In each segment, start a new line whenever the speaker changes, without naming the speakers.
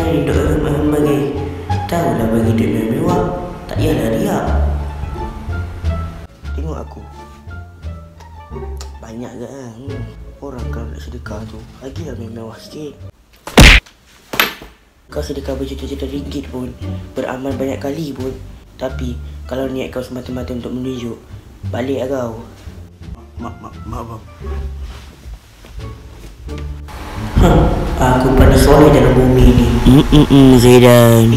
ni dok bagi tahulah bagi duit mewah, tak payahlah riak. Tengok aku banyak ke kan? Orang kalau nak sedekah tu lagilah mewah sikit. Kau sedekah berjuta-juta ringgit pun, beramal banyak kali pun, tapi kalau niat kau semata-mata untuk menunjuk, balik lah kau. Maaf. Aku panas soleh dalam bumi ni. Zaidan.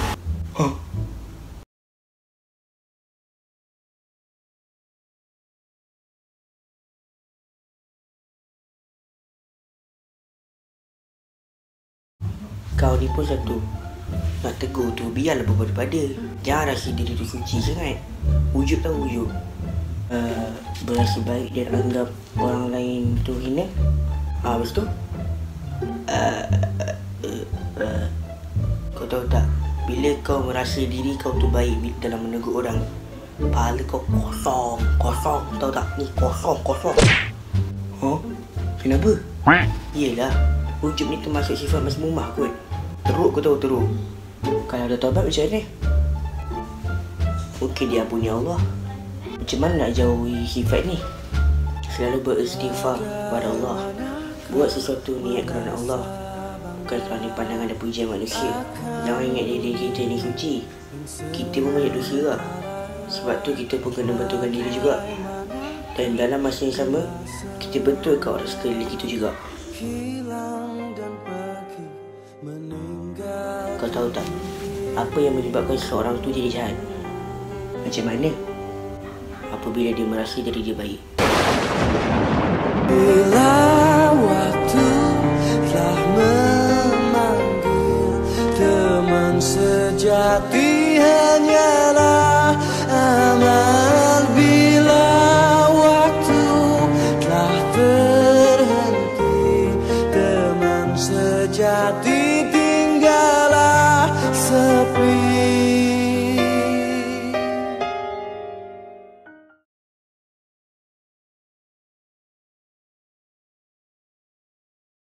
Kau ni pun satu. Nak tegur tu biarlah berpada-pada. Jangan rasa diri tu suci sangat. Wujud tahu wujud. Berasa baik dan anggap orang lain tu hina. Lepas tu kau tahu tak, bila kau merasa diri kau tu baik dalam menegur orang, pahala kau kosong, tahu tak? Ni kosong. Kenapa? Yelah, wujud ni termasuk sifat mazmumah kot. Teruk kau tahu, teruk. Kalau ada taubat macam mana? Mungkin dia punya Allah. Macam mana nak jauhi sifat ni? Selalu beristighfar kepada Allah. Buat sesuatu niat kerana Allah, bukan kerana pandangan dan pujian manusia. Jangan ingat diri kita ni suci. Kita pun banyak dosa lah. Sebab tu kita pun kena betulkan diri juga. Dan dalam masa yang sama, kita betulkan orang sekeliling kita juga. Kau tahu tak, apa yang menyebabkan seorang tu jadi jahat? Macam mana? Apabila dia merasa diri dia baik.
Bila waktu telah memanggil, teman sejati hanyalah amal. Bila waktu telah terhenti, teman sejati